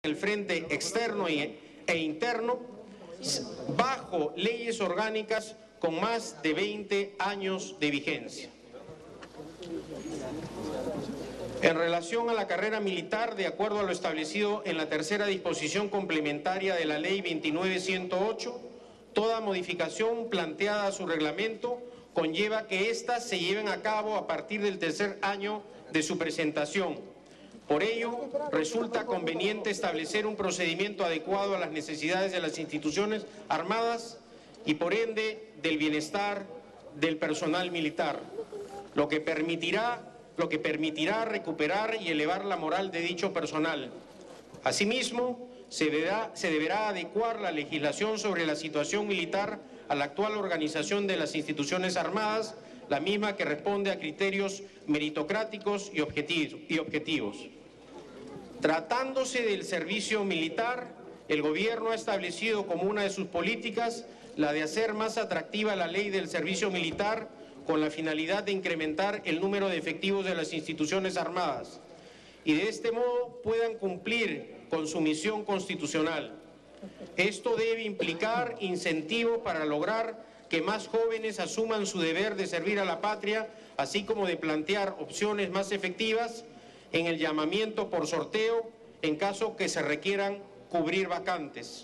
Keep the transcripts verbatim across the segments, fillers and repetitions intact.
el frente externo e interno, bajo leyes orgánicas con más de veinte años de vigencia. En relación a la carrera militar, de acuerdo a lo establecido en la tercera disposición complementaria de la Ley veintinueve ciento ocho, toda modificación planteada a su reglamento conlleva que éstas se lleven a cabo a partir del tercer año de su presentación. Por ello, resulta conveniente establecer un procedimiento adecuado a las necesidades de las instituciones armadas y, por ende, del bienestar del personal militar, lo que permitirá, lo que permitirá recuperar y elevar la moral de dicho personal. Asimismo, se deberá, se deberá adecuar la legislación sobre la situación militar a la actual organización de las instituciones armadas, la misma que responde a criterios meritocráticos y objetivos. Y objetivos. Tratándose del servicio militar, el Gobierno ha establecido como una de sus políticas la de hacer más atractiva la ley del servicio militar con la finalidad de incrementar el número de efectivos de las instituciones armadas y de este modo puedan cumplir con su misión constitucional. Esto debe implicar incentivos para lograr que más jóvenes asuman su deber de servir a la patria, así como de plantear opciones más efectivas en el llamamiento por sorteo en caso que se requieran cubrir vacantes.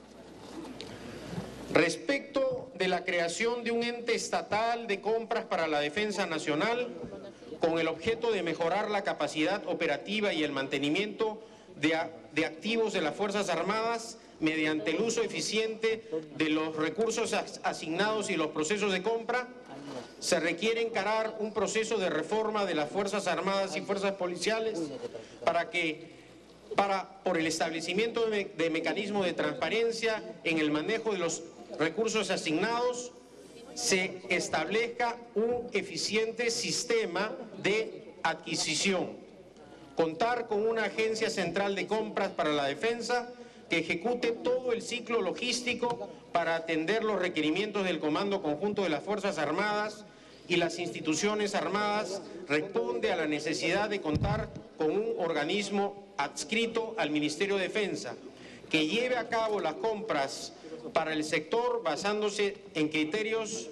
Respecto de la creación de un ente estatal de compras para la defensa nacional, con el objeto de mejorar la capacidad operativa y el mantenimiento de, de activos de las Fuerzas Armadas mediante el uso eficiente de los recursos asignados y los procesos de compra, se requiere encarar un proceso de reforma de las Fuerzas Armadas y Fuerzas Policiales para que, para, por el establecimiento de, me, de mecanismos de transparencia en el manejo de los recursos asignados, se establezca un eficiente sistema de adquisición, contar con una agencia central de compras para la defensa que ejecute todo el ciclo logístico para atender los requerimientos del Comando Conjunto de las Fuerzas Armadas y las instituciones armadas, responde a la necesidad de contar con un organismo adscrito al Ministerio de Defensa que lleve a cabo las compras para el sector basándose en criterios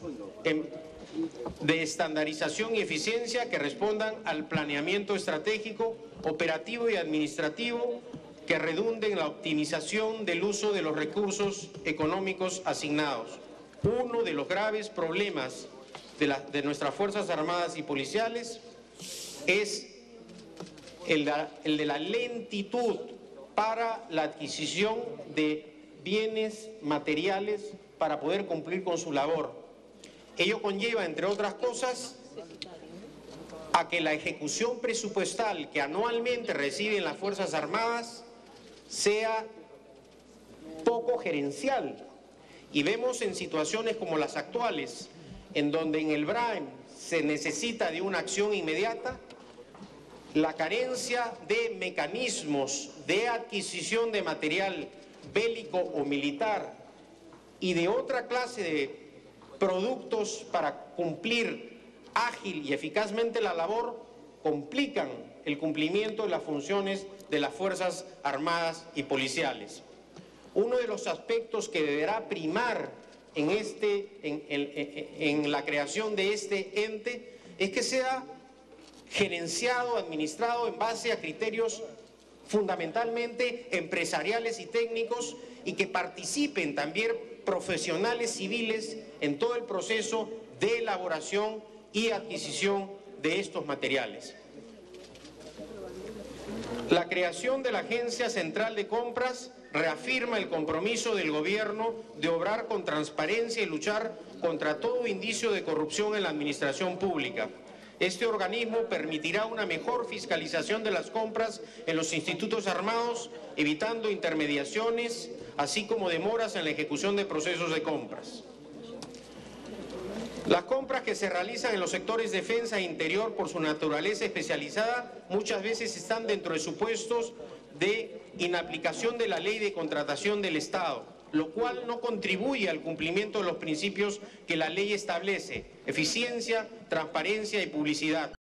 de estandarización y eficiencia que respondan al planeamiento estratégico, operativo y administrativo que redunde en la optimización del uso de los recursos económicos asignados. Uno de los graves problemas de, la, de nuestras Fuerzas Armadas y Policiales es el de, el de la lentitud para la adquisición de bienes materiales para poder cumplir con su labor. Ello conlleva, entre otras cosas, a que la ejecución presupuestal que anualmente reciben las Fuerzas Armadas sea poco gerencial. Y vemos en situaciones como las actuales, en donde en el B R A E M se necesita de una acción inmediata, la carencia de mecanismos de adquisición de material bélico o militar y de otra clase de productos para cumplir ágil y eficazmente la labor, complican el cumplimiento de las funciones de las Fuerzas Armadas y Policiales. Uno de los aspectos que deberá primar en, este, en, en, en la creación de este ente es que sea gerenciado, administrado en base a criterios fundamentalmente empresariales y técnicos y que participen también profesionales civiles en todo el proceso de elaboración y adquisición de estos materiales. La creación de la Agencia Central de Compras reafirma el compromiso del Gobierno de obrar con transparencia y luchar contra todo indicio de corrupción en la administración pública. Este organismo permitirá una mejor fiscalización de las compras en los institutos armados, evitando intermediaciones, así como demoras en la ejecución de procesos de compras. Las compras que se realizan en los sectores defensa e interior por su naturaleza especializada muchas veces están dentro de supuestos de inaplicación de la Ley de Contratación del Estado, lo cual no contribuye al cumplimiento de los principios que la ley establece: eficiencia, transparencia y publicidad.